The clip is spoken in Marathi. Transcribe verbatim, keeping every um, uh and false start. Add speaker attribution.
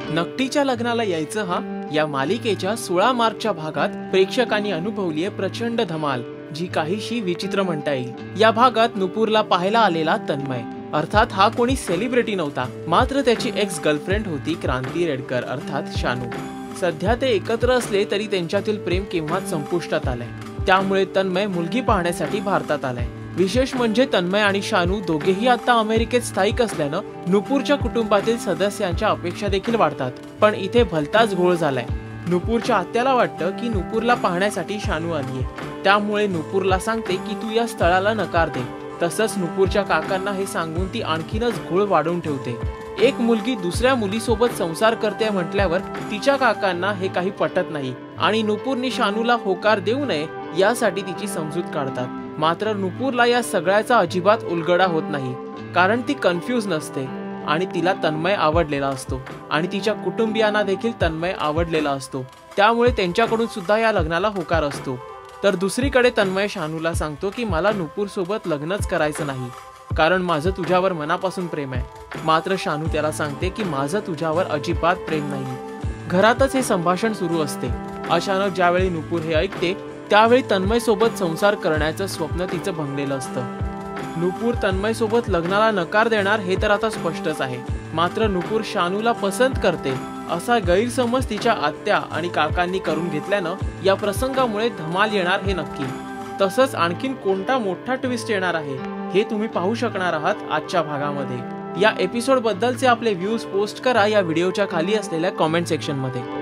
Speaker 1: नकटीच्या लग्नाला यायचं हा या मालिकेच्या सोळा मार्चच्या भागात प्रेक्षकांनी अनुभवलीये प्रचंड धमाल, जी काहीशी विचित्र म्हणता येईल। या भागात नुपूरला पाहायला आलेला तन्मय अर्थात हा कोणी सेलिब्रिटी नव्हता, मात्र त्याची एक्स गर्लफ्रेंड होती क्रांती रेडकर अर्थात शानू। सध्या ते एकत्र असले तरी त्यांच्यातील प्रेम केव्हाच संपुष्टात आलंय, त्यामुळे तन्मय मुलगी पाहण्यासाठी भारतात आलाय। विशेष म्हणजे तन्मय आणि शानू दोघेही आता अमेरिकेत स्थायिक असल्यानं नुपूरच्या कुटुंबातील सदस्यांच्या अपेक्षा देखील वाढतात। पण इथे भलताच घोळ झालाय। नुपूरच्या आत्याला वाटतं की नुपूरला पाहण्यासाठी शानू आलीये, त्यामुळे नुपूरला सांगते की तू या स्थळाला नकार दे। तसंच नुपूरच्या काकांना हे सांगून ती आणखीनच घोळ वाढवून ठेवते। एक मुलगी दुसऱ्या मुलीसोबत संसार करते म्हटल्यावर तिच्या काकांना हे काही पटत नाही आणि नुपूरने शानूला होकार देऊ नये यासाठी तिची समजूत काढतात। मात्र नुपूरला या सगळ्याचा अजिबात उलगडा होत नाही, कारण ती कन्फ्यूज नसते आणि तिला तन्मय आवडलेला असतो आणि तिच्या कुटुंबियांना देखील तन्मय आवडलेला असतो, त्यामुळे त्यांच्याकडून सुद्धा या लग्नाला होकार असतो। तर दुसरीकडे तन्मय शानूला सांगतो की मला नुपूर सोबत लग्नच करायचं नाही, कारण माझं तुझ्यावर मनापासून प्रेम आहे। मात्र शानू त्याला सांगते की माझं तुझ्यावर अजिबात प्रेम नाही। घरातच हे संभाषण सुरू असते। अचानक ज्यावेळी नुपूर हे ऐकते त्यावेळी तन्मय सोबत संसार करण्याचं स्वप्न तिचं भंगलेलं असतं। नुपूर तन्मय सोबत लग्नाला नकार देणार हे तर आता स्पष्टच आहे, मात्र नुपूर शानूला पसंत करते असा गैरसमज तिच्या आत्या आणि काकांनी करून घेतल्यानं या प्रसंगामुळे धमाल येणार हे नक्की। तसंच आणखीन कोणता मोठा ट्विस्ट येणार आहे हे तुम्ही पाहू शकणार आहात आजच्या भागामध्ये। या एपिसोड बद्दलचे आपले व्ह्यूज पोस्ट करा या व्हिडिओच्या खाली असलेल्या कमेंट सेक्शन मध्ये।